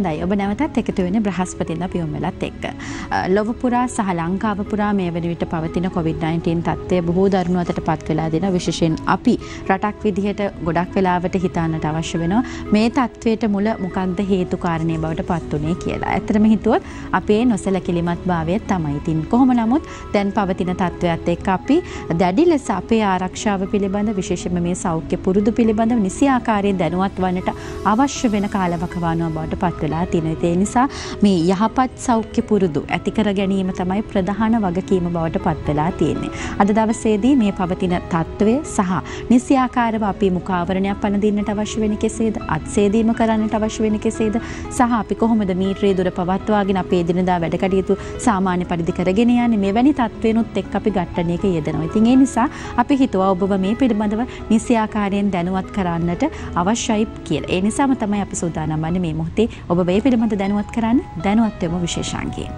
හොඳයි ඔබ නැවතත් එකතු වෙන බ්‍රහස්පතින්දා පියුම් වෙලත් එක්ක. ලොව පුරා සහ ලංකාව පුරා මේ වන විට පවතින COVID-19 තත්ත්වය බොහෝ දරුණු අතට පත් වෙලා දෙන විශේෂයෙන් අපි රටක් විදිහට ගොඩක් වෙලාවට හිතන්නට අවශ්‍ය වෙනවා මේ තත්ත්වයට මුල මොකක්ද හේතු කාරණේ බවට පත් උනේ කියලා. ඇත්තටම හිතුවොත් අපේ නොසලකිලිමත් භාවය තමයි. ඉතින් කොහොම නමුත් දැන් පවතින තත්ත්වයත් එක්ක අපි දැඩි ලෙස අපේ ආරක්ෂාව පිළිබඳ විශේෂයෙන්ම මේ සෞඛ්‍ය පුරුදු පිළිබඳව නිසි ආකාරයෙන් දැනුවත් වන්නට අවශ්‍ය වෙන කාලවකවානුව බවට පත් වෙලා තියෙනවා. ඒ නිසා මේ යහපත් සෞඛ්‍ය පුරුදු ඇති කර ගැනීම තමයි ප්‍රධාන වගකීම බවට පත් වෙලා තියෙන්නේ. අද දවසේදී මේ පවතින තත්ත්වය සහ නිසි ආකාරව අපි මුඛාවරණයක් පනදින්නට අවශ්‍ය වෙන්නේ කෙසේද? අත්සේදීම කරන්නට අවශ්‍ය වෙන්නේ කෙසේද? සහ අපි කොහොමද මීටරේ දුර පවත්වාගෙන අපේ දිනදා වැඩ කටයුතු සාමාන්‍ය පරිදි කරගෙන යන්නේ? මෙවැනි තත්ත්වෙනුත් එක්ක අපි ගැටණයක යෙදෙනවා. ඉතින් ඒ නිසා අපි හිතුවා ඔබව මේ පිළිබඳව නිසි ආකාරයෙන් දැනුවත් කරන්නට අවශ්‍යයි කියලා. ඒ නිසාම තමයි අපි සූදානම් වන්නේ මේ මොහොතේ ඔබ මේ පිළිබඳව දැනුවත් කරන්න දැනුවත් වෙමු විශේෂාංගයෙන්.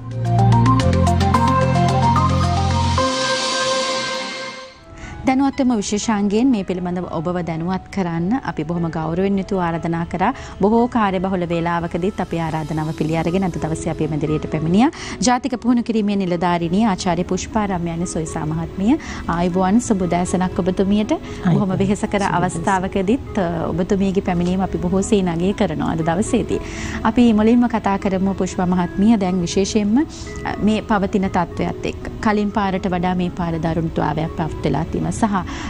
දැනුවත්වම විශේෂාංගයෙන් මේ පිළිබඳව ඔබව දැනුවත් කරන්න අපි බොහොම ගෞරවයෙන් යුතුව ආරාධනා කරා. බොහෝ කාර්යබහුල වේලාවකදීත් අපේ ආරාධනාව පිළි අරගෙන අද දවසේ අපේ මැදිරියට පැමිණියා. ජාතික පුහුණු කිරීමේ නිලධාරිණී ආචාර්ය පුෂ්පා රම්‍යානි සොයිසා මහත්මිය. ආයුබෝවන් සුබ දැසනක් ඔබතුමියට. බොහොම වෙහෙසකර අවස්ථාවකදීත් ඔබතුමියගේ පැමිණීම අපි බොහෝසේ නගය කරනවා අද දවසේදී. අපි මුලින්ම කතා කරමු පුෂ්පා මහත්මිය දැන් විශේෂයෙන්ම මේ පවතින තත්ත්වයක් එක්ක. කලින් පාරට වඩා මේ පාර දරුණුතාවයක් පත් වෙලා තියෙනවා. සහ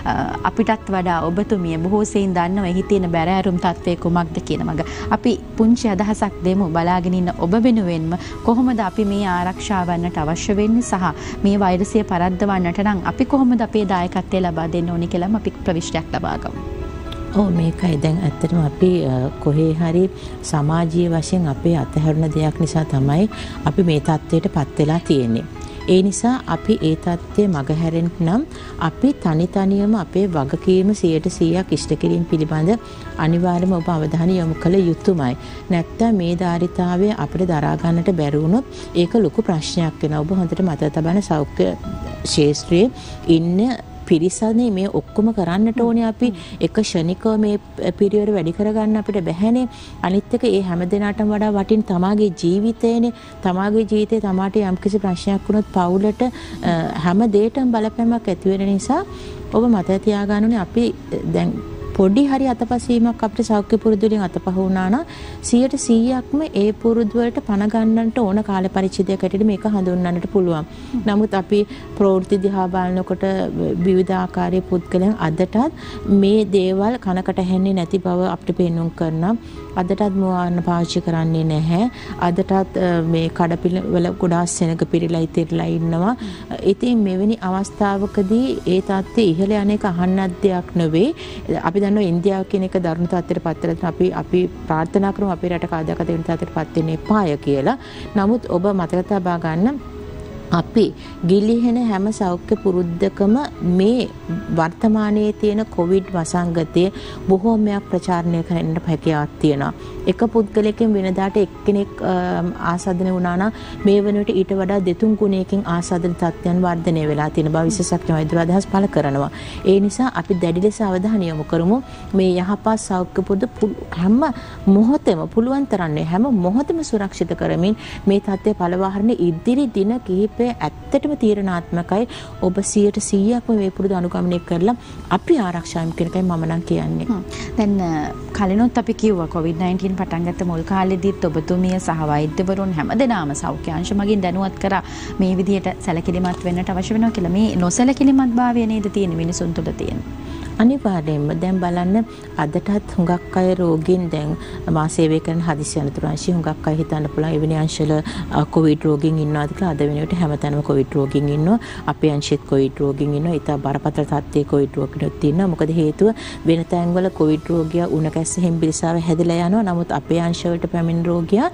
අපිටත් වඩා ඔබතුමිය බොහෝ සෙයින් දන්නවා එහි තියෙන බැරෑරුම් තත්ත්වය කුමක්ද කියන මග. අපි පුංචි අදහසක් දෙමු බලාගෙන ඉන්න ඔබ වෙනුවෙන්ම කොහොමද අපි මේ ආරක්ෂා වන්නට අවශ්‍ය වෙන්නේ සහ මේ වෛරසය පරද්දවන්නට නම් අපි කොහොමද අපේ දායකත්වය ලබා දෙන්න ඕනේ කියලාම අපි ප්‍රවිෂ්ටයක් ලබා ගමු. ඔව් මේකයි දැන් ඇත්තටම අපි කොහේ හරි සමාජීය වශයෙන් අපේ අතහැරුණ දෙයක් නිසා තමයි අපි මේ තත්ත්වයට පත් වෙලා තියෙන්නේ. ඒ නිසා අපි ඒ තත්ත්වය මගහැරෙන්න නම් අපි තනියම අපේ වගකීම 100% ඉෂ්ට කිරීම පිළිබඳ අනිවාර්යයෙන්ම ඔබ අවධානය යොමු කළ යුතුමයි. නැත්තම් මේ ධාරිතාවය අපිට දරා ගන්නට බැරි වුණොත් ඒක ලොකු ප්‍රශ්නයක් වෙනවා. ඔබ හොඳට මතක තබන්න සෞඛ්‍ය ශාස්ත්‍රයේ ඉන්න පිරිසනේ මේ ඔක්කොම කරන්නට ඕනේ අපි එක ෂණිකව මේ පිරිවර වැඩි කරගන්න අපිට බැහැනේ. අනිත් එක ඒ හැම දිනාටම වඩා වටින් තමාගේ ජීවිතේනේ. තමාගේ ජීවිතේ තමාට යම්කිසි ප්‍රශ්නයක් වුණොත් පවුලට හැම දෙයකටම බලපෑමක් ඇති වෙන නිසා ඔබ මතක තියාගන්න ඕනේ අපි දැන් පොඩි හරි අතපසීමක් අපිට සෞඛ්‍ය පුරුදු වලින් අතපහ වුණා නම් 100%ක්ම ඒ පුරුදු වලට පණ ගන්නට ඕන කාල පරිච්ඡේදයක් ඇටියට මේක හඳුන්වන්නට පුළුවන්. නමුත් අපි ප්‍රවෘත්ති දිහා බලනකොට විවිධ ආකාරයේ පුද්ගලයන් අදටත් මේ දේවල් කනකට ඇහෙන්නේ නැති බව අපිට පෙන්වුම් කරනවා. අදටත් මුවාරණ පාවිච්චි කරන්නේ නැහැ. අදටත් මේ කඩපිල ගොඩාක් සෙනඟ පිරීලා ඉතිරලා ඉන්නවා. ඉතින් මෙවැනි අවස්ථාවකදී ඒ තත්ත්වය ඉහළ යන එක අහන්නත් දෙයක් නෙවෙයි. අපි දන්නවා ඉන්දියාව කියන එක දරුණු තත්ත්වයට පත් වෙලා අපි ප්‍රාර්ථනා කරමු අපේ රට කවදාකවත් වෙන තත්ත්වයට පත් වෙන්න එපාය කියලා. නමුත් ඔබ මතක තබා ගන්න අපි ගිලිහෙන හැම සෞඛ්‍ය පුරුද්දකම මේ වර්තමානයේ තියෙන කොවිඩ් වසංගතය බොහෝමයක් ප්‍රචාරණය කරන්න හැකියාවක් තියෙනවා. එක පුද්ගලයෙක්ගෙන් වෙනදාට එක්කෙනෙක් ආසාදනය වුණා නම් මේ වෙනුවට ඊට වඩා දෙතුන් ගුණයකින් ආසාදන තත්ත්වයන් වර්ධනය වෙලා තියෙන බව විශේෂඥ වෛද්‍යවරු අදහස් පළ කරනවා. ඒ නිසා අපි දැඩි ලෙස අවධානය යොමු කරමු මේ යහපත් සෞඛ්‍ය පුරුදු හැම මොහොතෙම පුළුවන් තරම් හැම මොහොතෙම සුරක්ෂිත කරමින් මේ තත්ත්වය පළවාහරණ ඉදිරි දින කිහිපය ඇත්තටම තීරණාත්මකයි. ඔබ 100%ක්ම මේ පුරුදු අනුගමනය කරලා අපි ආරක්ෂාවෙන් කියන එකයි මම නම් කියන්නේ. දැන් කලිනුත් අපි කිව්වා COVID-19 පටන් ගත්ත මුල් කාලෙදිත් ඔබතුමිය සහ වෛද්‍යවරුන් හැමදෙනාම සෞඛ්‍ය අංශ මගින් දැනුවත් කරා මේ විදිහට සැලකිලිමත් වෙන්නට අවශ්‍ය වෙනවා කියලා. මේ නොසැලකිලිමත් භාවය නේද තියෙන මිනිසුන් තුළ තියෙන. අනිවාර්යයෙන්ම දැන් බලන්න අදටත් හුඟක් අය රෝගීන් දැන් මා සේවය කරන හදිසි අනතුරු අංශය හුඟක් අය හිතන්න පුළුවන් එවැනි අංශවල කොවිඩ් රෝගීන් ඉන්නවාද කියලා. අද වෙනකොට හැමතැනම කොවිඩ් රෝගීන් ඉන්නවා. අපේ අංශෙත් කොවිඩ් රෝගීන් ඉන්නවා. ඊට බරපතල තත්ත්වයේ කොවිඩ් රෝගීනුත් ඉන්නවා. මොකද හේතුව වෙන තැන්වල කොවිඩ් රෝගියා උණ කැස්ස හෙම්බිරිසාව හැදිලා යනවා. නමුත් අපේ අංශවලට පැමිණ රෝගියා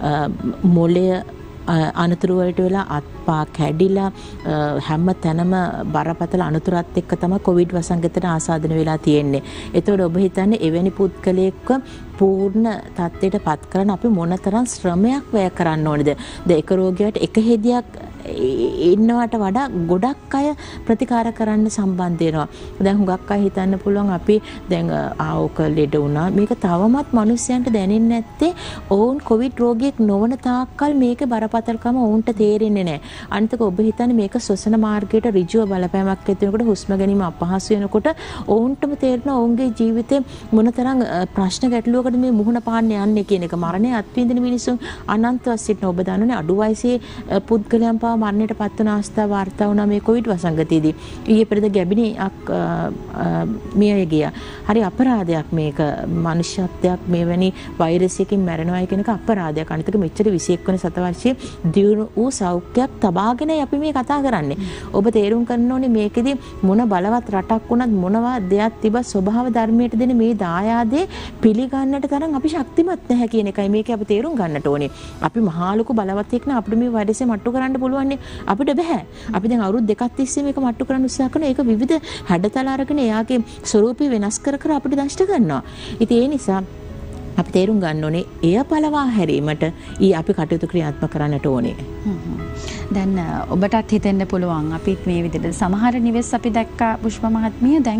මොළය අනතුරු වලට වෙලා අත්පා කැඩිලා හැම තැනම බරපතල අනතුරත් එක්ක තමයි කොවිඩ් වසංගතයට ආසාදන වෙලා තියෙන්නේ. ඒතකොට ඔබ හිතන්නේ එවැනි පුද්ගලයෙක්ව පූර්ණ තත්ත්වයට පත් කරන්න අපි මොනතරම් ශ්‍රමයක් වැය කරන්න ඕනද? ද එක රෝගියාට එක හෙදියක් ඉන්නවට වඩා ගොඩක් අය ප්‍රතිකාර කරන්න සම්බන්ධ වෙනවා. දැන් හුඟක් අය හිතන්න පුළුවන් අපි දැන් ආවක ලෙඩ වුණා. මේක තවමත් මිනිස්සුන්ට දැනෙන්නේ නැත්තේ ඔවුන් කොවිඩ් රෝගියෙක් නොවන තාක්කල් මේකේ බරපතලකම ඔවුන්ට තේරෙන්නේ නැහැ. අනිතක ඔබ හිතන්නේ මේක ශ්වසන මාර්ගයට ඍජුව බලපෑමක් ඇති වෙනකොට හුස්ම ගැනීම අපහසු වෙනකොට ඔවුන්ටම තේරෙනවා ඔවුන්ගේ ජීවිතේ මොනතරම් ප්‍රශ්න ගැටලුවකට මේ මුහුණ පාන්න යන්නේ කියන එක. මරණය අත්විඳින මිනිසුන් අනන්තව සිටින ඔබ දන්නවනේ අඩු වයසේ පුද්ගලයන් පවා මරණයට පත් වන අවස්ථා වාර්තා වුණා මේ කොවිඩ් වසංගතයේදී. ඊයේ පෙරේද ගැබිණියක් මිය ගියා. හරි අපරාධයක් මේක. මනුෂ්‍යත්වයක් මෙවැනි වෛරස් එකකින් මැරෙනවා කියන එක අපරාධයක්. අනිතක මෙච්චර 21 වෙනි සතවර්ෂයේ දියුණු වූ සෞඛ්‍යයක් තබාගෙනයි අපි මේ කතා කරන්නේ. ඔබ තේරුම් ගන්න ඕනේ මේකෙදි මොන බලවත් රටක් වුණත් මොනවා දෙයක් තිබ්බ ස්වභාව ධර්මයට දෙන මේ දායාදේ පිළිගන්නට තරම් අපි ශක්තිමත් නැහැ කියන එකයි මේක අපි තේරුම් ගන්නට ඕනේ. අපි මහා ලොකු බලවත් එක්ක අපිට මේ වෛරසය මට්ටු කරන්න පුළුවන් නේ. අපිට බෑ. අපි දැන් අවුරුදු දෙකක් තිස්සේ මේක මට්ටු කරන්න උත්සාහ කරනවා. ඒක විවිධ හැඩතල අරගෙන එයාගේ ස්වරූපය වෙනස් කර කර අපිට දෂ්ට කරනවා. ඉතින් ඒ නිසා අපි තේරුම් ගන්න ඕනේ එය පළවා හැරීමට අපි කටයුතු ක්‍රියාත්මක කරන්නට ඕනේ. දැන් ඔබටත් හිතෙන්න පුළුවන් අපිත් මේ විදිහට සමහර නිවෙස් අපි දැක්කා පුෂ්ප මහත්මිය දැන්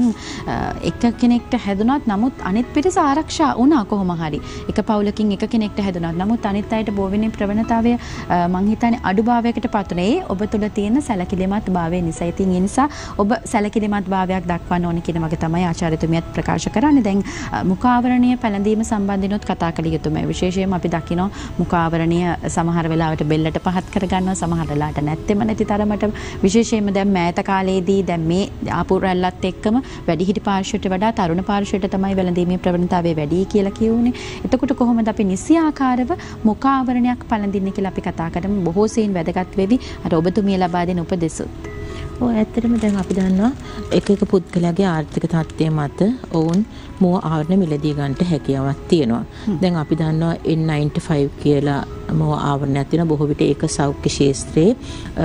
එක කෙනෙක්ට හැදුනත් නමුත් අනිත් පිරිස ආරක්ෂා වුණා කොහොම හරි. එක පවුලකින් එක කෙනෙක්ට හැදුනත් නමුත් අනිත් අයට බෝවෙන ප්‍රවණතාවය මං හිතන්නේ අඩුභාවයකට පත් වුණේ ඔබ තුළ තියෙන සැලකිලිමත් භාවය නිසා. ඉතින් ඒ නිසා ඔබ සැලකිලිමත් භාවයක් දක්වන්න ඕනේ කියන වගේ තමයි ආචාර්යතුමියත් ප්‍රකාශ කරන්නේ. දැන් මුඛාවරණය පැළඳීම සම්බන්ධිනොත් කතා කළ යුතුමයි. විශේෂයෙන්ම අපි දකිනවා මුඛාවරණය සමහර වෙලාවට බෙල්ලට පහත් කරගන්නවා සමහර ලාට නැත්තෙම නැති තරමට විශේෂයෙන්ම දැන් මෑත කාලයේදී දැන් මේ ආපු රැල්ලත් එක්කම වැඩිහිටි පාර්ශ්වයට වඩා තරුණ පාර්ශ්වයට තමයි වැළඳීමේ ප්‍රවණතාවය වැඩි කියලා කියුනේ. එතකොට කොහොමද අපි නිසියාකාරව මුඛාවරණයක් පළඳින්නේ කියලා අපි කතා කරමු. බොහෝ සෙයින් වැදගත් වෙවි. අර ඔබතුමිය ලබා දෙන උපදෙසුත්. ඇත්තටම දැන් අපි දන්නවා එක එක පුද්ගලයාගේ ආර්ථික තත්ත්වය මත ඔවුන් මුව ආවරණ මිලදී ගන්නට හැකියාවක් තියෙනවා. දැන් අපි දන්නවා N95 කියලා මුව ආවරණයක් තියෙනවා. බොහෝ විට ඒක සෞඛ්‍ය ශාස්ත්‍රයේ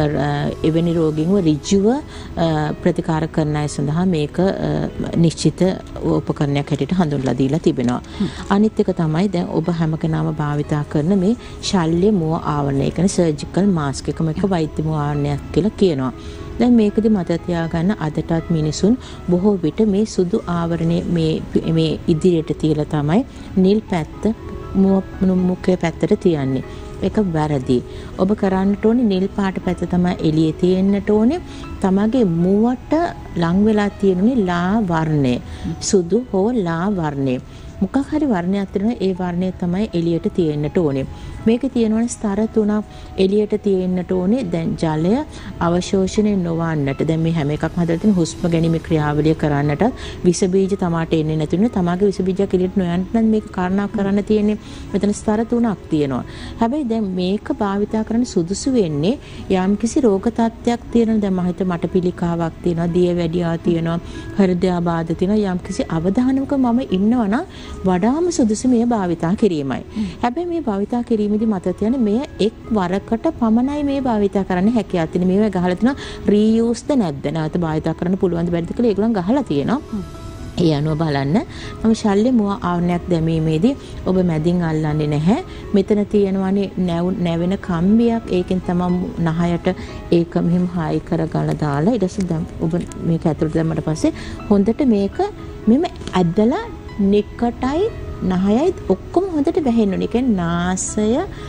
එවැනි රෝගීන්ව ඍජුව ප්‍රතිකාර කරන අය සඳහා මේක නිශ්චිත උපකරණයක් හැටියට හඳුන්වලා දීලා තිබෙනවා. අනිත් එක තමයි දැන් ඔබ හැම කෙනාම භාවිතා කරන මේ ශල්‍ය මුව ආවරණය. ඒ කියන්නේ සර්ජිකල් මාස්ක් එකම එක වෛද්‍ය මුව ආවරණයක් කියලා කියනවා. දැන් මේකදී මතක තියාගන්න අදටත් මිනිසුන් බොහෝ විට මේ සුදු ආවරණේ මේ ඉදිරියට තියලා තමයි නිල් පැත්ත මුඛයේ පැත්තට තියන්නේ. ඒක වැරදි. ඔබ කරන්නට ඕනේ නිල් පාට පැත්ත තමයි එළියේ තියෙන්නට ඕනේ. තමගේ මුවට ලං වෙලා තියෙනුනේ ලා වර්ණය. සුදු හෝ ලා වර්ණය. මොකක් හරි වර්ණයක් තියෙනවා ඒ වර්ණය තමයි එළියට තියෙන්නට ඕනේ. මේකේ තියෙනවනේ ස්තර තුනක් එළියට තියෙන්නට ඕනේ. දැන් ජලය අවශෝෂණය නොවන්නට. දැන් මේ හැම එකක්ම හදලා තියෙන හුස්ම ගැනීමේ ක්‍රියාවලිය කරන්නට විස බීජ තමාට එන්නේ නැතුනේ. තමාගේ විස බීජයක් එළියට නොයන්නත් මේක කාරණා කරන්න තියෙන්නේ. මෙතන ස්තර තුනක් තියෙනවා. හැබැයි දැන් මේක භාවිතා කරන්න සුදුසු වෙන්නේ යම්කිසි රෝග තත්ත්වයක් තියෙනවා. දැන් මහිත මට පිළිකාවක් තියෙනවා, දියවැඩියා තියෙනවා, හෘදයාබාධ තියෙනවා. යම්කිසි අවධානමක මම ඉන්නවනම් වඩාම සුදුසු මේ භාවිතා කිරීමයි. හැබැයි මේ භාවිතා කිරීමේදී මතක තියාගන්න මේ එක් වරකට පමණයි මේ භාවිතා කරන්න හැකියාව තියෙන. මේවා ගහලා තියෙනවා රීයුස්ද නැද්ද? නැවත භාවිතා කරන්න පුළුවන්ද බැරිද කියලා ඒගොල්ලන් ගහලා තියෙනවා. ඒ අනුව බලන්න. මම ශල්‍ය මුව ආවරණයක් දැමීමේදී ඔබ මැදින් අල්ලන්නේ නැහැ. මෙතන තියෙනවානේ නැවෙන කම්බියක්. ඒකෙන් තමයි නහයට ඒක මෙහෙම හායි කරගලා දාලා ඊට පස්සේ ඔබ මේක ඇතුළට දැම්මට පස්සේ හොඳට මේක මෙහෙම ඇදලා නිකටයි නහයයි ඔක්කොම හොඳට වැහෙන්න ඕනේ. ඒ කියන්නේ නාසය,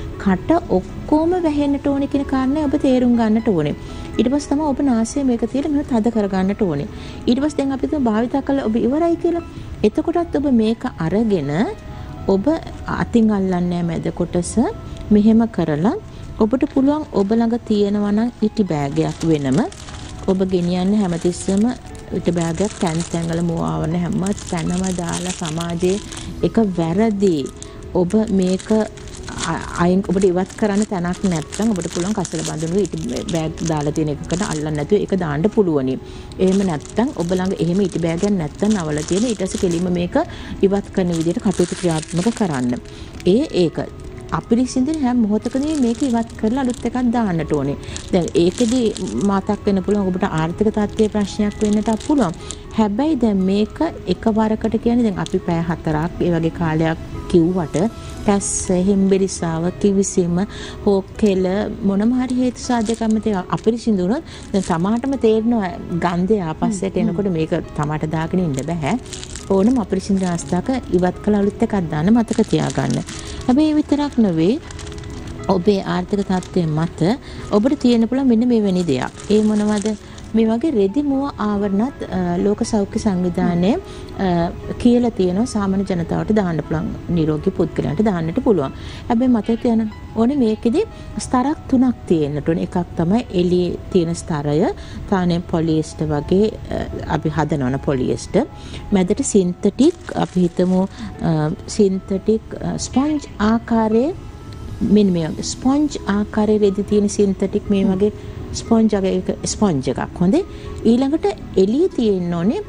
කට ඔක්කොම වැහෙන්නට ඕනේ කියන කාරණේ ඔබ තේරුම් ගන්නට ඕනේ. ඊට පස්සේ තමයි ඔබ නාසය මේක තියලා මෙහෙම තද කරගන්නට ඕනේ. ඊට පස්සේ දැන් අපි තුමා භාවිතා කළා ඔබ ඉවරයි කියලා. එතකොටත් ඔබ මේක අරගෙන ඔබ අතින් අල්ලන්නේ මැද කොටස මෙහෙම කරලා ඔබට පුළුවන් ඔබ ළඟ තියෙනවා නම් ඉටි බෑගයක් වෙනම ඔබ ගෙනියන්න හැමතිස්සෙම ඉටි බෑගයක් තැන් වල මුව ආවරණ හැම තැනම දාලා සමාජයේ එක වැරදි. ඔබ මේක අයින් ඔබට ඉවත් කරන්න තැනක් නැත්නම් ඔබට පුළුවන් කසල බඳුනු ඉටි බෑග් දාලා තියෙන එකකට අල්ලන්න නැතුව ඒක දාන්න පුළුවනි. එහෙම නැත්නම් ඔබ ළඟ එහෙම ඉටි බෑගයක් නැත්නම් අවල තියෙන ඊට පස්සේ කෙලින්ම මේක ඉවත් කරන විදිහට කටයුතු ක්‍රියාත්මක කරන්න. ඒක අපිරිසිදුන හැම මොහොතකදී මේක ඉවත් කරලා අලුත් එකක් දාන්නට ඕනේ. දැන් ඒකෙදි මතක් වෙන්න පුළුවන් ඔබට ආර්ථික තත්ත්වයේ ප්‍රශ්නයක් වෙන්නට පුළුවන්. හැබැයි දැන් මේක එකවරකට කියන්නේ දැන් අපි පැය 4ක් ඒ වගේ කාලයක් කිව්වට කැස්ස හිම්බිරිසාව කිවිසීම හොක්කෙල මොනම හරි හේතු සාධකම් තේ අපිරිසිදු වුණොත් දැන් තමාටම තේරෙනවා ගන්ධය ආපස්සට එනකොට මේක තමාට දාගෙන ඉන්න බෑ ඕනම අපිරිසිදු අවස්ථාවක ඉවත් කළ අලුත් එකක් දාන්න මතක තියාගන්න. හැබැයි විතරක් නෙවෙයි ඔබේ ආර්ථික තත්ත්වය මත ඔබට තියෙන පුළුවන් මෙන්න මේ වෙනි දෙයක්. ඒ මොනවද? මේ වගේ රෙදි මුව ආවරණත් ලෝක සෞඛ්‍ය සංවිධානයේ කියලා තියෙනවා සාමාන්‍ය ජනතාවට දාන්න පුළුවන් නිරෝගී පුද්ගලයන්ට දාන්නට පුළුවන්. හැබැයි මතක තියාගන්න ඕනේ මේකෙදි ස්තරක් 3ක් තියෙන්නට ඕනේ. එකක් තමයි එළියේ තියෙන ස්තරය, තානේ පොලියස්ටර් වගේ අපි හදනවන පොලියස්ටර්. මැදට සින්තටික් අපි හිතමු සින්තටික් ස්පොන්ජ් ආකාරයේ මෙන්න මේ වගේ ස්පොන්ජ් ආකාරයේ රෙදි තියෙන සින්තටික් මේ වගේ ස්පොන්ජ් එකක් හොඳේ. ඊළඟට එළියේ තියෙන්න ඕනේ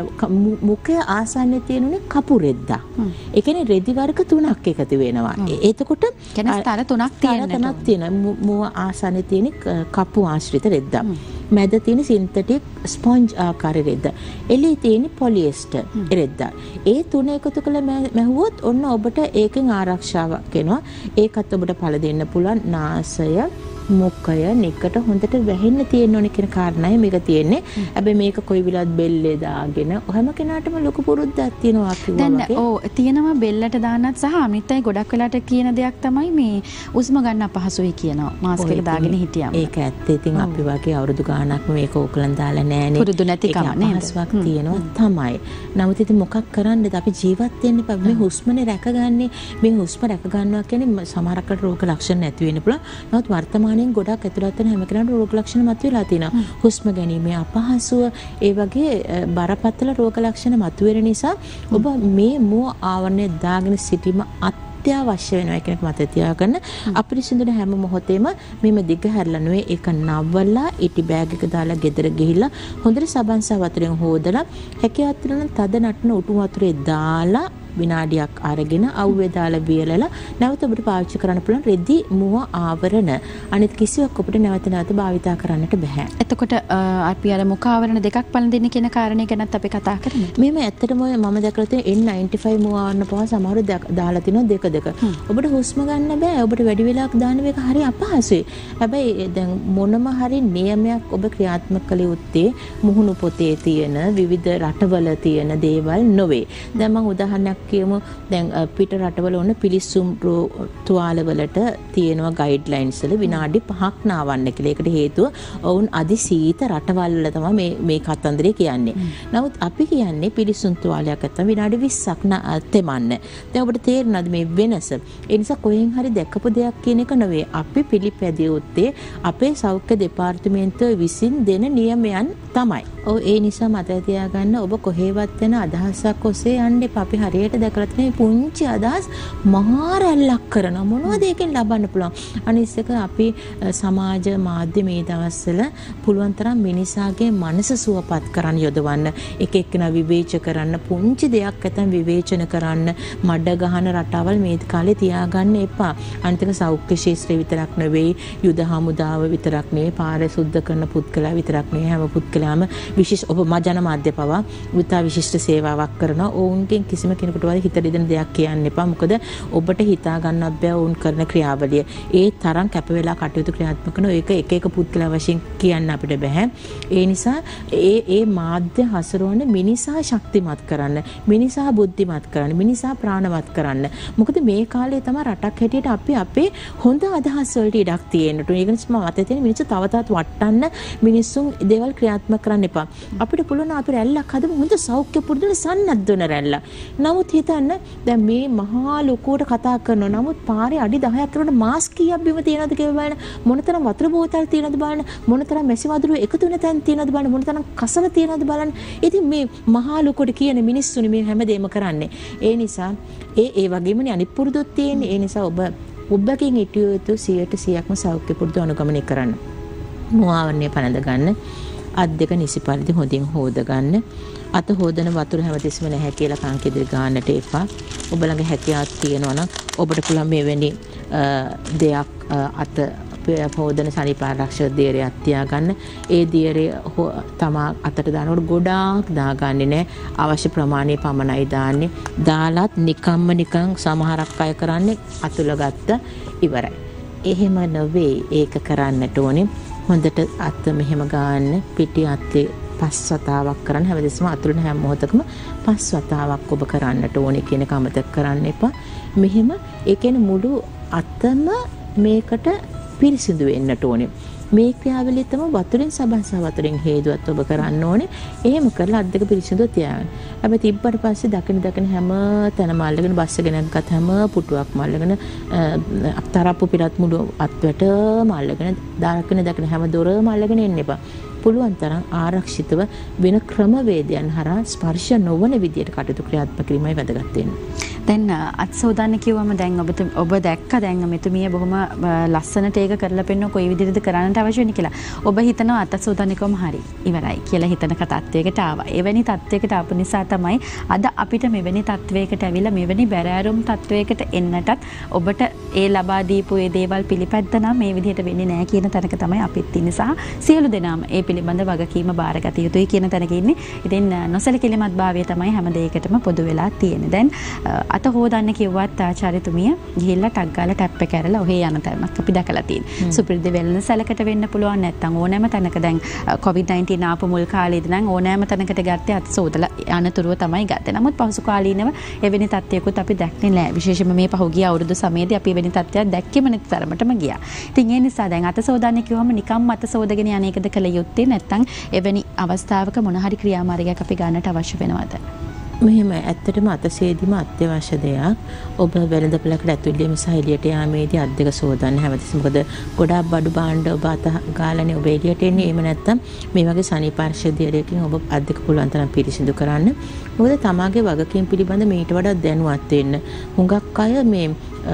මුඛය ආසන්නයේ තියෙනුනේ කපු රෙද්දා. ඒ කියන්නේ රෙදි වර්ග 3ක් එකතු වෙනවා. එතකොට කියන්නේ ස්තර 3ක් තියෙනවා. මුව ආසන්නයේ තියෙන කපු ආශ්‍රිත රෙද්දා. මැද තියෙන සින්තටික් ස්පොන්ජ් ආකාරයේ රෙද්දා. එළියේ තියෙන පොලියස්ටර් රෙද්දා. ඒ තුන එකතු කළ මැහුවොත් ඔන්න ඔබට ඒකෙන් ආරක්ෂාවක් එනවා. ඒකත් ඔබට පළ දෙන්න පුළුවන් නාසය මුඛය නිකට හොඳට වැහෙන්න තියෙන ඕනේ කියන කාරණාවයි මේක තියෙන්නේ. හැබැයි මේක කොයි විලත් බෙල්ලේ දාගෙන හැම කෙනාටම ලොකු පුරුද්දක් තියෙනවා කිව්වා වගේ. දැන් තියෙනවා බෙල්ලට දාන්නත් සහ අනිත් අය ගොඩක් වෙලාට කියන දෙයක් තමයි මේ උස්ම ගන්න අපහසුයි කියනවා. මාස්ක් එක දාගෙන හිටියම. ඒක ඇත්ත. ඉතින් අපි වගේ අවුරුදු ගාණක් මේක ඕකලන් දාලා නැහනේ. පුරුදු නැතිකම නේද? අපහසුවක් තියෙනවා තමයි. නමුත් ඉතින් මොකක් කරන්නද අපි ජීවත් වෙන්න එපා. මේ හුස්මනේ රැකගන්නේ. මේ හුස්ම රැක ගන්නවා කියන්නේ සමහරකට රෝග ලක්ෂණ නැති වෙන්න පුළුවන්. නමුත් වර්තමාන ගොඩක් ඇතුළත් වෙන හැම කෙනාටම රෝග ලක්ෂණ මතුවලා තියෙනවා. හුස්ම ගැනීමේ අපහසුව ඒ වගේ බරපතල රෝග ලක්ෂණ මතුවෙන නිසා ඔබ මේ මුව ආවරණය දාගෙන සිටීම අත්‍යවශ්‍ය වෙනවා කියන එක මතක තියාගන්න. අපිරිසිදුන හැම මොහොතේම මෙම දිග හැරලා නෙවෙයි ඒක නවලා ඉටි බෑග් එක දාලා ගෙදර ගිහිල්ලා හොඳට සබන් සහ වතුරෙන් හොදලා හැකියාවත් වෙන තද නටන උණු වතුරේ දාලා විනාඩියක් අරගෙන අවුවේ දාලා වියලලා නැවත ඔබට පාවිච්චි කරන්න පුළුවන් රෙදි මුව ආවරණ. අනිත් කිසිවක් ඔබට නැවත භාවිතා කරන්නට බෑ. එතකොට අපි අර මුඛ ආවරණ දෙකක් පලන දෙන්න කියන කාරණේ ගැනත් අපි කතා කරමු. මේම ඇත්තටම මම දැකලා තියෙන N95 මුව ආවරණ පහ සමහරව දාලා තිනවා දෙක. ඔබට හුස්ම ගන්න බෑ. ඔබට වැඩි වෙලාවක් දාන්න මේක හරි අපහසුයි. හැබැයි දැන් මොනම හරි නියමයක් ඔබ ක්‍රියාත්මක කළ යුත්තේ මුහුණු පොතේ තියෙන විවිධ රටවල තියෙන දේවල් නොවේ. දැන් මම උදාහරණයක් කියමු. දැන් පිට රටවල ඔන්න පිලිස්සුම් තුවාලවලට තියෙනවා ගයිඩ්ලයින්ස් වල විනාඩි 5ක් නාවන්න කියලා. ඒකට හේතුව ඔවුන් අදි සීත රටවල් වල තමයි මේ කතන්දරේ කියන්නේ. නමුත් අපි කියන්නේ පිලිස්සුම් තුවාලයක් ගත්තාම විනාඩි 20ක් තෙමන්න. දැන් ඔබට තේරෙනවද මේ වෙනස? ඒ නිසා කොහෙන් හරි දැකපු දෙයක් කියන එක නෙවෙයි. අපි පිළිපැදිය යුත්තේ අපේ සෞඛ්‍ය දෙපාර්තමේන්තුව විසින් දෙන නියමයන් තමයි. ඒ නිසා මතක තියාගන්න ඔබ කොහෙවත් වෙන අදහසක් ඔස්සේ යන්න එපා. අපි හරියට දැකලා තියෙන පුංචි අදහස් මහා රැල්ලක් කරන මොනවද ඒකෙන් ලබන්න පුළුවන්. අනිත් එක අපි සමාජ මාධ්‍ය මේ දවස්වල පුළුවන් තරම් මිනිසාගේ මනස සුවපත් කරන්න යොදවන්න. එක එක්කෙනා විවේච කරන්න පුංචි දෙයක් නැතනම් විවේචන කරන්න මඩ ගහන රටාවල් මේ කාලේ තියාගන්න එපා. අනිත් එක සෞඛ්‍ය ශාස්ත්‍රය විතරක් නෙවෙයි යුද හමුදාව විතරක් නෙවෙයි පාර සුද්ධ කරන පුද්ගලයා විතරක් නෙවෙයි හැම පුද්ගලයාම විශේෂ ඔබ ජන මාධ්‍ය පවා විතා විශිෂ්ට සේවාවක් කරනවා. ඔවුන්ගෙන් කිසිම කෙනෙකුට වගේ හිත දෙන දෙයක් කියන්න එපා. මොකද ඔබට හිතා ගන්නත් බෑ ඔවුන් කරන ක්‍රියාවලිය. ඒ තරම් කැප වෙලා කටයුතු ක්‍රියාත්මක කරන ඒක එක පුද්ගලයා වශයෙන් කියන්න අපිට බෑ. ඒ නිසා ඒ මාධ්‍ය හසුරවන මිනිසා ශක්තිමත් කරන්න, මිනිසා බුද්ධිමත් කරන්න, මිනිසා ප්‍රාණවත් කරන්න. මොකද මේ කාලේ තමයි රටක් හැටියට අපි අපේ හොඳ අදහස් වලට ඉඩක් තියෙන්න ඕනේ. ඒක නිසා මම අතේ තියෙන මිනිස්සු තව තවත් වටන්න මිනිස්සුන් දේවල් ක්‍රියාත්මක කරන්න එපා. අපිට පුළුවන් අපි රැල්ලක් හදමු හොඳ සෞඛ්‍ය පුරුදු සන්නද්ධ වෙන රැල්ල. නමුත් හිතන්න දැන් මේ මහා ලොකුවට කතා කරනවා. නමුත් පාරේ අඩි 10ක් කරනකොට මාස්ක් කීයක් බිම තියෙනවද කියලා බලන්න. මොනතරම් වතුර බෝතල් තියෙනවද බලන්න. මොනතරම් මැසි වතුර එකතු වෙන තැන් තියෙනවද බලන්න. මොනතරම් කසල තියෙනවද බලන්න. ඉතින් මේ මහා ලොකුවට කියන මිනිස්සුනේ මේ හැමදේම කරන්නේ. ඒ නිසා ඒ වගේමනේ අනිත් පුරුදුත් තියෙන්නේ. ඒ නිසා ඔබකින් හිටිය යුතු 100%ක්ම සෞඛ්‍ය පුරුදු අනුගමනය කරන්න. මුවාවරණය පනඳ ගන්න. අත් දෙක නිසි පරිදි හොඳින් හොද ගන්න. අත හොදන වතුර හැමතිස්සෙම නැහැ කියලා කංකෙදිරි ගන්නට එපා. ඔබ ළඟ හැකියාවක් තියෙනවා නම් ඔබට පුළුවන් මෙවැනි දෙයක් අත අපි හොදන සනීප ආරක්ෂක දියරයක් තියාගන්න. ඒ දියරේ තමා අතට දානකොට ගොඩාක් දාගන්නේ නැහැ. අවශ්‍ය ප්‍රමාණය පමණයි දාන්නේ. දාලත් නිකන් සමහරක් අය කරන්නේ අතුල ගත්ත ඉවරයි. එහෙම නෙවෙයි ඒක කරන්නට ඕනේ. හොඳට අත මෙහෙම ගන්න පිටි අතේ 5 වතාවක් කරන්න. හැමදෙස්සම අතුලන හැම මොහොතකම 5 වතාවක් ඔබ කරන්නට ඕනේ කියන එක අමතක කරන්න එපා. මෙහෙම ඒ කියන්නේ මුළු අතම මේකට පිරිසිදු වෙන්නට ඕනේ. මේ ක්‍රියාවලිය තමයි වතුරෙන් සබන් සහ වතුරෙන් හේදුවත් ඔබ කරන්න ඕනේ. එහෙම කරලා අත් දෙක පිරිසිදුව තියාගන්න. හැබැයි තිබ්බට පස්සේ දකින හැම තැනම අල්ලගෙන බස්සගෙන ගත් හැම පුටුවක්ම අල්ලගෙන තරප්පු පිටත් මුළු අත්වැටම අල්ලගෙන දකින හැම දොරම අල්ලගෙන එන්න එපා. පුළුවන් තරම් ආරක්ෂිතව වෙන ක්‍රමවේදයන් හරහා ස්පර්ශ නොවන විදියට කටයුතු ක්‍රියාත්මක කිරීමයි වැදගත් වෙන්නේ. දැන් අත් සෝදාන්න කිව්වම දැන් ඔබ දැක්ක දැන් මෙතුමිය බොහොම ලස්සනට ඒක කරලා පෙන්නන කොයි විදිහටද කරන්නට අවශ්‍ය වෙන්නේ කියලා. ඔබ හිතනවා අත් සෝදාන්න කිව්වම හරි ඉවරයි කියලා හිතන තත්වයකට ආවා. එවැනි තත්වයකට ආපු නිසා තමයි අද අපිට මෙවැනි තත්වයකට ඇවිල්ලා මෙවැනි බැරෑරුම් තත්වයකට එන්නටත් ඔබට ඒ ලබා දීපු ඒ දේවල් පිළිපැද්ද නම් මේ විදිහට වෙන්නේ නැහැ කියන තැනක තමයි අපිත් ඉන්නේ සහ සියලු දෙනාම ඒ පිළිබඳ වගකීම බාරගත යුතුයි කියන තැනක ඉන්නේ. ඉතින් නොසලකිලිමත් භාවය තමයි හැම දෙයකටම පොදු වෙලා තියෙන්නේ. දැන් අත හොදන්න කිව්වත් ආචාර්යතුමිය ගිහිල්ලා ටක් ගාලා ටැප් එක ඇරලා ඔහේ යන තැනක් අපි දැකලා තියෙනවා. සුපිරිද වෙලන සැලකට වෙන්න පුළුවන් නැත්නම් ඕනෑම තැනක දැන් COVID-19 ආපු මුල් කාලේදී නම් ඕනෑම තැනකට ගත්තේ අත සෝදලා අනතුරුව තමයි ගත්තේ. නමුත් පහසු කාලීනව එවැනි තත්ත්වයකුත් අපි දැක්කේ නැහැ. විශේෂයෙන්ම මේ පහුගිය අවුරුදු සමයේදී අපි එවැනි තත්ත්වයක් දැක්කෙම නැති තරමටම ගියා. ඉතින් ඒ නිසා දැන් අත සෝදන්න කිව්වම නිකම්ම අත සෝදගෙන යන එකද කළ යුත්තේ නැත්නම් එවැනි අවස්ථාවක මොන හරි ක්‍රියාමාර්ගයක් අපි ගන්නට අවශ්‍ය වෙනවද? මෙහෙම ඇත්තටම අතසේදීම අත්‍යවශ්‍ය දෙයක්. ඔබ වෙළඳපළකට ඇතුළේම සහ එළියට යාමේදී අත් දෙක සෝදන්න හැමතිස්සෙම. මොකද ගොඩාක් බඩු භාණ්ඩ ඔබ අත ගාලානේ ඔබ එළියට එන්නේ. එහෙම නැත්නම් මේ වගේ සනීපාර්ශ්වදීයකින් ඔබ අත් දෙක පුළුවන් තරම් පිරිසිදු කරන්න. මොකද තමාගේ වගකීම් පිළිබඳ මේට වඩා දැනුවත් වෙන්න. හුඟක් අය මේ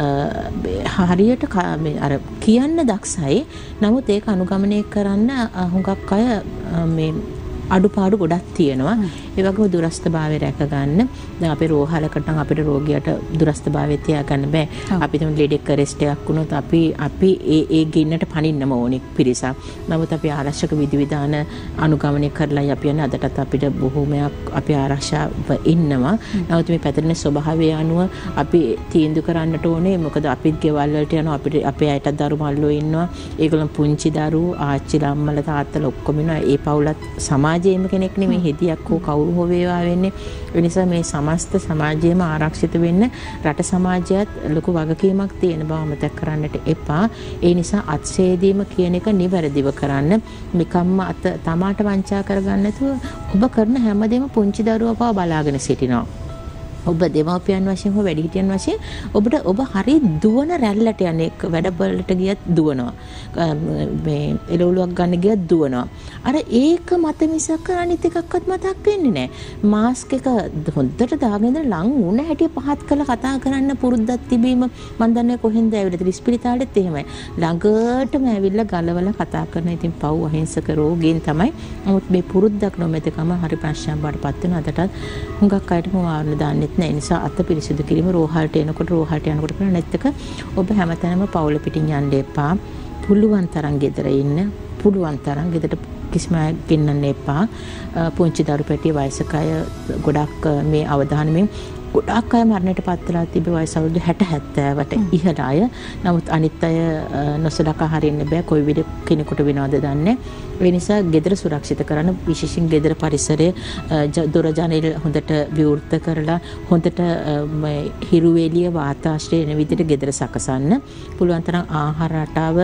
හරියට අර කියන්න දක්ෂයි. නමුත් ඒක අනුගමනය කරන්න හුඟක් අය මේ අඩුපාඩු ගොඩක් තියෙනවා. ඒ වගේම දුරස්ථභාවය රැක ගන්න. දැන් අපේ රෝහලකට නම් අපිට රෝගියාට දුරස්ථභාවය තියාගන්න බෑ. අපි තුන් ලෙඩෙක් අරෙස්ට් එකක් වුණොත් අපි ඒ ගින්නට පනින්නම ඕනේ පිරිසක්. නමුත් අපි ආරක්ෂක විධිවිධාන අනුගමනය කරලා අපි යන අදටත් අපිට බොහෝමයක් අපි ආරක්ෂාව ඉන්නවා. නමුත් මේ පැතිරෙන ස්වභාවය අනුව අපි තීන්දුව කරන්නට ඕනේ. මොකද අපිත් ගෙවල් වලට යනවා. අපිට අපේ අයටත් දරු මල්ලෝ ඉන්නවා. ඒගොල්ලන් පුංචි දරුවෝ ආච්චිලා අම්මලා තාත්තලා ඔක්කොම ඉන්නවා. ඒ පවුලත් සමාජයේම කෙනෙක් නෙමෙයි හෙදියක් හෝ කවුරු හෝ වේවා වෙන්නේ. ඒ නිසා මේ සමස්ත සමාජයේම ආරක්ෂිත වෙන්න රට සමාජයත් ලොකු වගකීමක් තියෙන බව මතක් කරන්නට එපා. ඒ නිසා අත්සේදීම කියන එක නිවැරදිව කරන්න. නිකම්ම තමාට වංචා කරගන්න නැතුව ඔබ කරන හැමදේම පුංචි දරුවා පවා බලාගෙන සිටිනවා. ඔබ දෙමව්පියන් වශයෙන් හෝ වැඩිහිටියන් වශයෙන් ඔබ හරි දුවන රැල්ලට යන්නේ වැඩවලට ගියත් දුවනවා. මේ එළවලුවක් ගන්න ගියත් දුවනවා. අර ඒක මත මිසක් අනිත් එකක්වත් මතක් වෙන්නේ නැහැ. මාස්ක් එක හොඳට දාගෙන ඉඳලා ලං වුණ හැටි පහත් කරලා කතා කරන්න පුරුද්දක් තිබීම මම දන්නේ කොහෙන්ද ඇවිල්ලාද ඉස්පිරිතාලෙත් එහෙමයි. ළඟටම ඇවිල්ලා ගලවලා කතා කරන ඉතින් පව් අහිංසක රෝගීන් තමයි. නමුත් මේ පුරුද්දක් නොමැතිකම හරි ප්‍රශ්නයක් බාටපත් වෙන අදටත් හුඟක් අයටම වාරණ දාන්නේ නැහැ. නිසා අත පිරිසිදු කිරීම රෝහලට යනකොට කරන නැත් එක ඔබ හැමතැනම පවුල පිටින් යන්න එපා. පුළුවන් තරම් ගෙදර ඉන්න. පුළුවන් තරම් ගෙදරට කිසිම ගෙන්නන්න එපා. පුංචි දරු පැටිය වයසක අය ගොඩක් මේ අවධානයෙන් ගොඩාක් අය මරණයට පත් වෙලා තිබේ වයස අවුරුදු 60 70ට ඉහළ අය. නමුත් අනිත් අය නොසලකා හරින්න බෑ. කොයි විදිහ කෙනෙකුට වෙනවද දන්නේ. ඒ නිසා ගෙදර සුරක්ෂිත කරන්න විශේෂයෙන් ගෙදර පරිසරය දොර ජනෙල් හොඳට විවෘත කරලා හොඳට හිරු එළිය වාතාශ්‍රය එන විදිහට ගෙදර සකසන්න. පුළුවන් තරම් ආහාර රටාව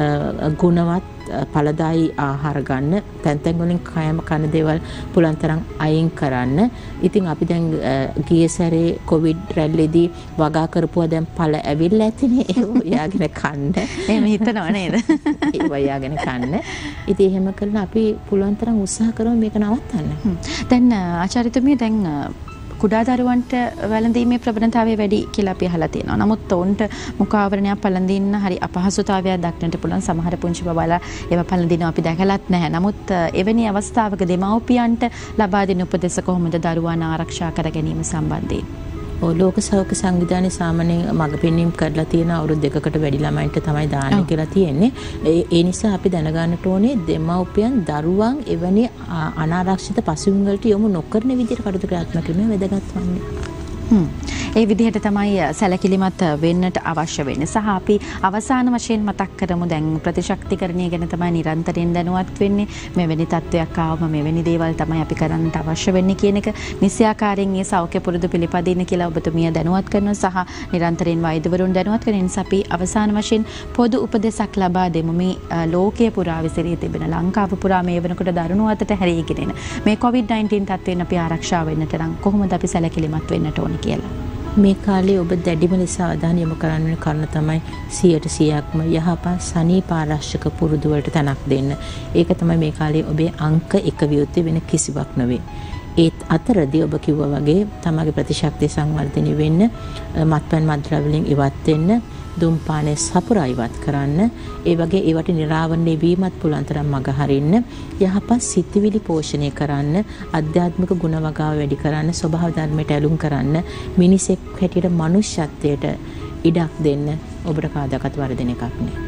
ගුණවත් ඵලදායි ආහාර ගන්න. තැන් තැන් වලින් කයම කන දේවල් පුළුවන් තරම් අයින් කරන්න. ඉතින් අපි දැන් ගිය සැරේ කොවිඩ් රැල්ලේදී වගා කරපුවා දැන් ඵල ඇවිල්ලා ඇතිනේ. ඒක යාගෙන කන්න. එහෙම හිතනව නේද? ඒක යාගෙන කන්න. ඉතින් එහෙම කරලා අපි පුළුවන් තරම් උත්සාහ කරමු මේක නවත්තන්න. දැන් ආචාර්යතුමිය දැන් කුඩා දරුවන්ට වැළඳීමේ ප්‍රවණතාවය වැඩි කියලා අපි අහලා තියෙනවා. නමුත් ඔවුන්ට මුඛාවරණයක් පළඳින්න හරි අපහසුතාවයක් දක්නට පුළුවන්. සමහර පුංචි බබාලා ඒවා පළඳිනවා අපි දැකලත් නැහැ. නමුත් එවැනි අවස්ථාවක දෙමව්පියන්ට ලබා දෙන උපදෙස් කොහොමද දරුවන් ආරක්ෂා කර ගැනීම සම්බන්ධයෙන්? ලෝක සෞඛ්‍ය සංවිධානයේ සාමාන්‍යයෙන් මඟ පෙන්වීම් කරලා තියෙන අවුරුදු 2කට වැඩි ළමයින්ට තමයි දාන්නේ කියලා තියෙන්නේ. ඒ නිසා අපි දැනගන්නට ඕනේ දෙමව්පියන් දරුවන් එවැනි අනාරක්ෂිත පසුබිම් වලට යොමු නොකරන විදිහට කටයුතු ක්‍රියාත්මක කිරීම වැදගත් වන්නේ. ඒ විදිහට තමයි සැලකිලිමත් වෙන්නට අවශ්‍ය වෙන්නේ. සහ අපි අවසාන වශයෙන් මතක් කරමු දැන් ප්‍රතිශක්තිකරණය ගැන තමයි නිරන්තරයෙන් දැනුවත් වෙන්නේ. මෙවැනි තත්ත්වයක් ආවම මෙවැනි දේවල් තමයි අපි කරන්නට අවශ්‍ය වෙන්නේ කියන එක නිසියාකාරයෙන් මේ සෞඛ්‍ය පුරුදු පිළිපදින්න කියලා ඔබතුමිය දැනුවත් කරනවා සහ නිරන්තරයෙන් වෛද්‍යවරුන් දැනුවත් කරන නිසා අපි අවසාන වශයෙන් පොදු උපදෙසක් ලබා දෙමු. මේ ලෝකයේ පුරා විසිරී තිබෙන ලංකාව පුරා මේ වෙනකොට දරුණු අතට හැරීගෙන එන මේ COVID-19 තත්ත්වයෙන් අපි ආරක්ෂා වෙන්නට නම් කොහොමද අපි සැලකිලිමත් වෙන්නට ඕනේ කියලා. මේ කාලේ ඔබ දැඩිම ලෙස අවධානය යොමු කරන්න වෙන කරුණ තමයි 100%ක්ම යහපත් සනීප ආරක්ෂක පුරුදු වලට තනක් දෙන්න. ඒක තමයි මේ කාලේ ඔබේ අංක 1 වියුත්තේ වෙන කිසිවක් නෙවෙයි. ඒත් අතරදී ඔබ කිව්වා වගේ තමගේ ප්‍රතිශක්තිය සංවර්ධනය වෙන්න, මත්පැන් මත්ද්‍රව්‍ය වලින් ඉවත් වෙන්න, දුම්පානය සපුරා ඉවත් කරන්න, ඒ වගේ ඒවට නිරාවරණය වීමත් පුළුවන් තරම් මඟ හරින්න, යහපත් සිතිවිලි පෝෂණය කරන්න, ආධ්‍යාත්මික ගුණ වගාව වැඩි කරන්න, ස්වභාව ධර්මයට ඇලුම් කරන්න, මිනිසෙක් හැටියට මනුෂ්‍යත්වයට ඉඩක් දෙන්න ඔබට කාදාකත් වරදින එකක් නෑ.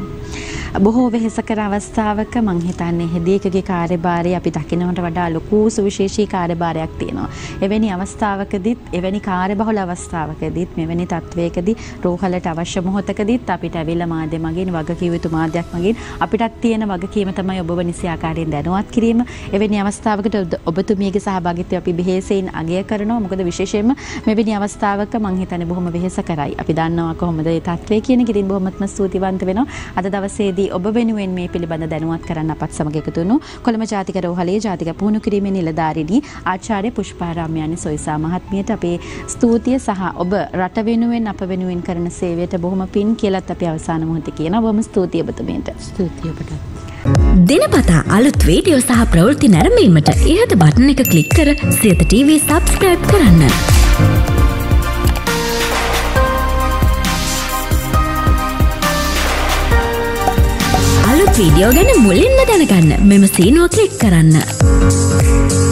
බොහෝ වෙහෙසකර අවස්ථාවක මං හිතන්නේ හෙදියකගේ කාර්යභාරය අපි දකින්නට වඩා ලොකු සුවිශේෂී කාර්යභාරයක් තියෙනවා. එවැනි අවස්ථාවකදීත් එවැනි කාර්යබහුල අවස්ථාවකදීත් මෙවැනි තත්වයකදී රෝහලට අවශ්‍ය මොහොතකදීත් අපිට ඇවිල්ලා මාධ්‍ය මගින් වගකීම් යුතු මාධ්‍යයක් මගින් අපිටත් තියෙන වගකීම තමයි ඔබව නිසි ආකාරයෙන් දැනුවත් කිරීම. එවැනි අවස්ථාවකට ඔබතුමියගේ සහභාගීත්වය අපි බෙහෙසෙන් අගය කරනවා. මොකද විශේෂයෙන්ම මෙවැනි අවස්ථාවක මං හිතන්නේ බොහොම වෙහෙස කරයි. අපි දන්නවා කොහොමද මේ තත්වය කියන එක. ඉතින් බොහොමත්ම ස්තුතිවන්ත වෙනවා. අද දවසේදී ඔබ වෙනුවෙන් මේ පිළිබඳ දැනුවත් කරන්න අපත් සමග එකතු වුණු කොළඹ ජාතික රෝහලේ ජාතික පුහුණු කිරීමේ නිලධාරිණී ආචාර්ය පුෂ්පාරාම්‍යානි සොයිසා මහත්මියට අපේ ස්තුතිය සහ ඔබ රට වෙනුවෙන් අප වෙනුවෙන් කරන සේවයට බොහොම පින් කියලාත් අපි අවසාන මොහොතේ කියනවා. බොහොම ස්තුතියි ඔබතුමියට. ස්තුතියි ඔබට. දිනපතා අලුත් වීඩියෝ සහ ප්‍රවෘත්ති නැරඹීමට ඉහත බටන් එක ක්ලික් කර සියත TV subscribe කරන්න. අලුත් වීඩියෝ ගැන මුලින්ම දැනගන්න මෙම සීනුව ක්ලික් කරන්න.